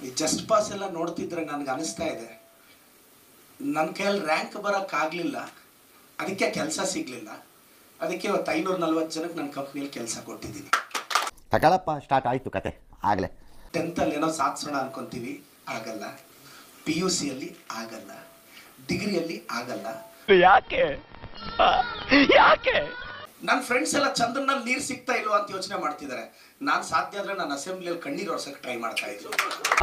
ಈ just pass ಎಲ್ಲ ನೋಡ್ತಿದ್ರೆ ನನಗೆ ಅನಿಸ್ತಾ ಇದೆ ನನ್ನ ಕೈಯಲ್ಲಿ ರ್ಯಾಂಕ್ ಬರೋಕ್ಕಾಗಲಿಲ್ಲ, ಅದಕ್ಕೆ ಕೆಲಸ ಸಿಗಲಿಲ್ಲ. ಅದಕ್ಕೆ ಇವತ್ತು 540 ಜನಕ್ಕೆ ನನ್ನ ಕಂಪ್ನಿಯಲ್ಲಿ ಕೆಲಸ ಕೊಟ್ಟಿದ್ದೀನಿ. ತಗೊಳಪ್ಪ, ಸ್ಟಾರ್ಟ್ ಆಯಿತು ಕತೆ ಆಗಲೇ. 10th ಏನೋ ಸಾಧಿಸೋಣ ಅನ್ಕೊಂತೀವಿ, ಆಗಲ್ಲ. PUCಯಲ್ಲಿ ಆಗಲ್ಲ, ಡಿಗ್ರಿಯಲ್ಲಿ ಆಗಲ್ಲ. ಯಾಕೆ ಯಾಕೆ? ನನ್ನ ಫ್ರೆಂಡ್ಸ್ ಎಲ್ಲ ಚಂದ್ರನಲ್ಲಿ ನೀರು ಸಿಗ್ತಾ ಇಲ್ವಾ ಅಂತ ಯೋಚನೆ ಮಾಡ್ತಿದ್ದಾರೆ. ನಾನು ಸಾಧ್ಯ ಆದ್ರೆ ನಾನು ಅಸೆಂಬ್ಲಿಯಲ್ಲಿ ಕಣ್ಣೀರು ಒರ್ಸಕ್ಕೆ ಟ್ರೈ ಮಾಡ್ತಾ ಇದ್ದೀನಿ.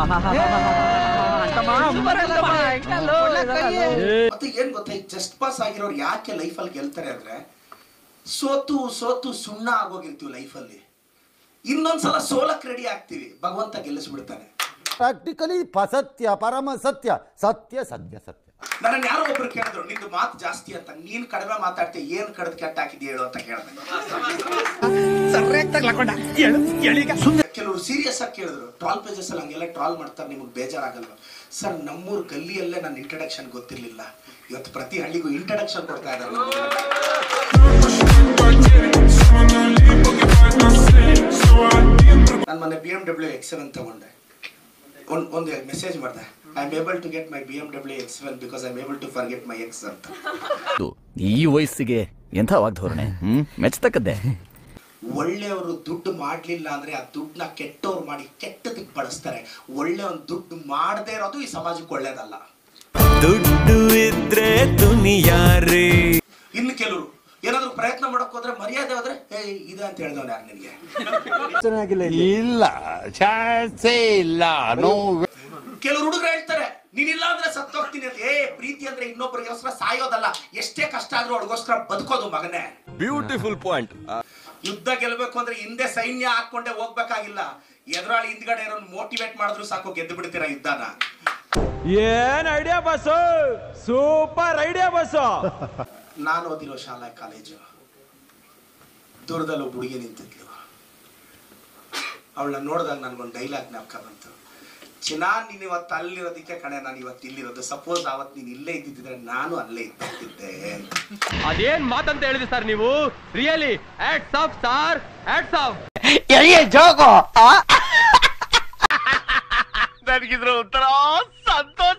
ಮತ್ತೆ ಏನ್ ಗೊತ್ತಾ, ಈ ಜಸ್ಟ್ ಪಾಸ್ ಆಗಿರೋರು ಯಾಕೆ ಲೈಫಲ್ಲಿ ಗೆಲ್ತಾರೆ ಅಂದ್ರೆ, ಸೋತು ಸೋತು ಸುಣ್ಣ ಆಗೋಗಿರ್ತೀವಿ ಲೈಫಲ್ಲಿ. ಇನ್ನೊಂದ್ಸಲ ಸೋಲಕ್ ರೆಡಿ ಆಗ್ತೀವಿ, ಭಗವಂತ ಗೆಲ್ಲಿಸ್ಬಿಡ್ತಾನೆ. ಪ್ರಾಕ್ಟಿಕಲಿ ಸತ್ಯ, ಪರಮ ಸತ್ಯ, ಸತ್ಯ ಸತ್ಯ ಸತ್ಯ. ನನ್ನ ಯಾರೋ ಒಬ್ರು ಕೇಳಿದ್ರು, ನಿಂದು ಮಾತು ಜಾಸ್ತಿ ಅಂತ, ನೀನ್ ಕಡಿಮೆ ಮಾತಾಡ್ತೀಯ, ಏನ್ ಕಡ್ದು ಕೆಟ್ಟ ಹಾಕಿದ್ಯಾ ಹೇಳು ಅಂತ ಕೇಳಿದೆ. ಕೆಲವರು ಸೀರಿಯಸ್ ಆಗಿ ಕೇಳಿದ್ರು, 12 pages ಅಲ್ಲಿ ಹಂಗೆಲ್ಲ ಟ್ರಾಲ್ ಮಾಡ್ತಾರೆ, ನಿಮ್ಗೆ ಬೇಜಾರಾಗಲ್ವ? ಸರ್, ನಮ್ಮೂರ್ ಗಲ್ಲಿಯಲ್ಲೇ ನನ್ನ ಇಂಟ್ರಡಕ್ಷನ್ ಗೊತ್ತಿರ್ಲಿಲ್ಲ, ಇವತ್ತು ಪ್ರತಿ ಹಳ್ಳಿಗೂ ಇಂಟ್ರಡಕ್ಷನ್ ಕೊಡ್ತಾ ಇದ್ದಾರೆ. ನಾನು ಮೊನ್ನೆ BMW X7 ತಗೊಂಡೆ. ಒಂದು ಮೆಸೇಜ್ ಮಾಡಿದೆ, I am able to get my BMW X7 because I am able to forget my ex ಅಂತ. ಈ ವಯಸ್ಸಿಗೆ ಎಂಥ ವಾಗ್ಧೋರಣೆ, ಮೆಚ್ಚತಕ್ಕದ್ದೇ. ಒಳ್ಳೆಯವರು ದುಡ್ಡು ಮಾಡ್ಲಿಲ್ಲ ಅಂದ್ರೆ ಆ ದುಡ್ಡನ್ನ ಕೆಟ್ಟವ್ರು ಮಾಡಿ ಕೆಟ್ಟದಕ್ಕೆ ಬಳಸ್ತಾರೆ. ಒಳ್ಳೆಯವನು ದುಡ್ಡು ಮಾಡದೇ ಇರೋದು ಈ ಸಮಾಜಕ್ಕೆ ಒಳ್ಳೇದಲ್ಲ. ದುಡ್ಡು ಇದ್ರೆ ದುನಿಯಾರೇ. ಇನ್ನು ಕೆಲವರು ಏನಾದ್ರು ಪ್ರಯತ್ನ ಮಾಡಕ್ ಹೋದ್ರೆ, ಮರ್ಯಾದೆ ಹೋದ್ರೆ ಇದೆ ಅಂತ ಹೇಳಿದವನು ಯಾರು ನಿನ್ಗೆ? ಇಲ್ಲ, ಚಾನ್ಸೇ ಇಲ್ಲ. ಕೆಲವರು ಹುಡುಗರು ಹೇಳ್ತಾರೆ, ನೀನಿಲ್ಲ ಅಂದ್ರೆ ಸತ್ತೋಗ್ತೀನಿ ಅಂತ. ಪ್ರೀತಿ ಅಂದ್ರೆ ಇನ್ನೊಬ್ಬರಿಗೋಸ್ಕರ ಸಾಯೋದಲ್ಲ, ಎಷ್ಟೇ ಕಷ್ಟ ಆದ್ರೂ ಅವ್ರಿಗೋಸ್ಕರ ಬದುಕೋದು ಮಗನೇ. Beautiful point. ಯುದ್ಧ ಗೆಲ್ಬೇಕು ಅಂದ್ರೆ ಹಿಂದೆ ಸೈನ್ಯ ಹಾಕೊಂಡೆ ಹೋಗ್ಬೇಕಾಗಿಲ್ಲ, ಎದುರಾಳಿ ಹಿಂದ್ಗಡೆ ಇರೋ ಮೋಟಿವೇಟ್ ಮಾಡಿದ್ರು ಸಾಕು, ಗೆದ್ದು ಬಿಡ್ತೀರಾ ಯುದ್ಧನ. ಏನ್ idea boss, super idea boss. ನಾನು ಓದಿರೋ ಶಾಲಾ ಕಾಲೇಜು ದೂರದಲ್ಲಿ ಒಬ್ಬ ಹುಡುಗಿ ನಿಂತಿದ್ಲು. ಅವಳನ್ನ ನೋಡಿದಾಗ ನನ್ಗೊಂದು ಡೈಲಾಗ್ ಜ್ಞಾಪಕ ಬಂತು. ನೀನ್ ಇವತ್ತು ಅಲ್ಲಿರೋದಕ್ಕೆ ಕಣೆ ನಾನು ಇವತ್ತು ಇಲ್ಲಿರೋದು. ಸಪೋಸ್ ಅವತ್ತು ನೀನ್ ಇಲ್ಲೇ ಇದ್ದಿದ್ರೆ ನಾನು ಅಲ್ಲೇ ಇದ್ದಿದ್ದೆ. ಅದೇನ್ ಮಾತಂತ ಹೇಳಿದ್ರಿ ಸರ್ ನೀವು? Really hats off sir, hats off. ನನಗಿದ್ರ ಒಂಥರ ಸಂತೋಷ.